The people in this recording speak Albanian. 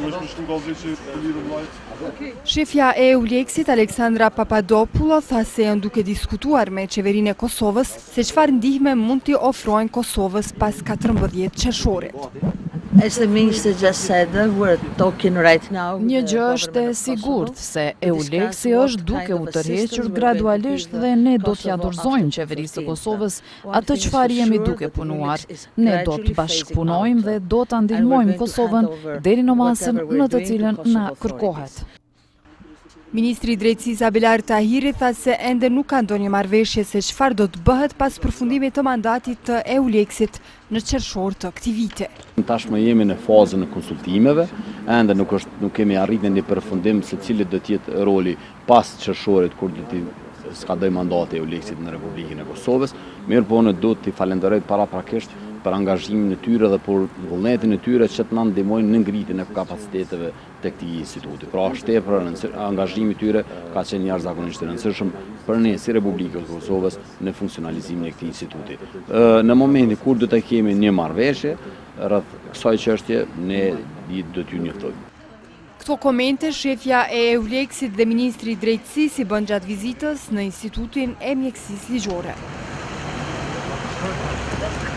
Shefja e EULEX-it, Aleksandra Papadopoulou, tha se janë duke diskutuar me qeverinë e Kosovës se çfarë ndihme mund t'i ofrojnë Kosovës pas 14 qershorit. Një gjë është e sigurt se EULEX-i është duke u tërhequr gradualisht dhe ne do t'ja dorëzojmë qeverisë së Kosovës atë çfarë jemi duke punuar. Ne do të bashkëpunojmë dhe do ta ndihmojmë Kosovën deri në masën në të cilën na kërkohet. Ministri i Drejtësisë Abelar Tahiri tha se ende nuk ka ndonjë marrëveshje se çfarë do të bëhet pas përfundimit të mandatit të EULEX-it në qershor të këtij viti. Tashmë jemi në fazën e konsultimeve, ende nuk kemi arritur në përfundim se cili do të jetë roli pas qershorit kur do të skadoj mandati i EULEX-it në Republikën e Kosovës. Mirëpo ne do t'i falenderoj paraprakisht për angazhimin e tyre dhe për vullnetin e tyre që të na ndihmojnë në ngritjen e kapaciteteve të këtij instituti. Pra është tepër angazhimi i tyre ka qenë jashtëzakonisht i rëndësishëm për ne si Republikën e Kosovës në funksionalizimin e këtij instituti. Në momentin kur do të kemi një marrëveshje rreth kësaj çështje, ne do t'ju njoftojmë. Këto komente shefja e EULEX-it dhe ministri i Drejtësisë i bën gjatë vizitës në Institutin e Mjekësisë Ligjore.